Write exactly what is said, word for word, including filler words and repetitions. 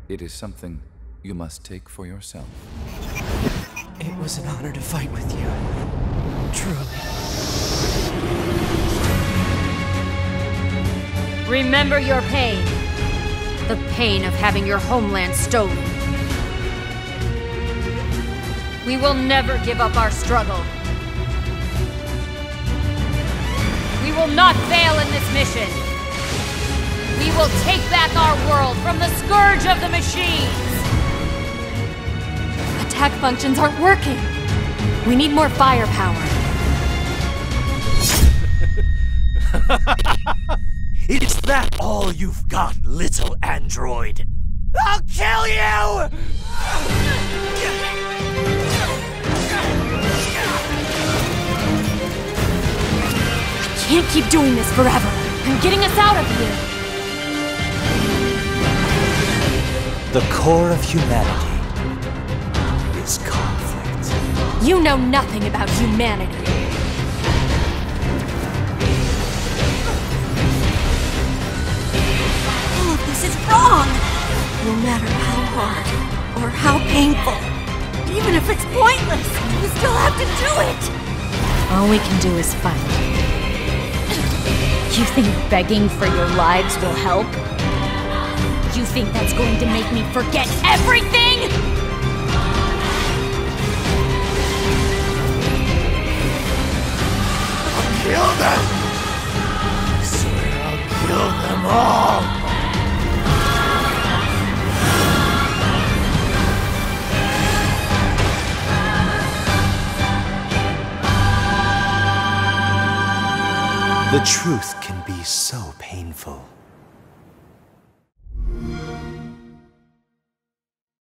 It is something you must take for yourself. It was an honor to fight with you. Truly. Remember your pain. The pain of having your homeland stolen. We will never give up our struggle. We will not fail in this mission. We will take back our world from the scourge of the machines. Attack functions aren't working. We need more firepower. Is that all you've got, little android? I'll kill you! I can't keep doing this forever. I'm getting us out of here. The core of humanity is conflict. You know nothing about humanity. All of this is wrong. No matter how hard or how painful, even if it's pointless, you still have to do it. All we can do is fight. You think begging for your lives will help? You think that's going to make me forget everything? I'll kill them! I swear I'll kill them all! The truth can be so painful.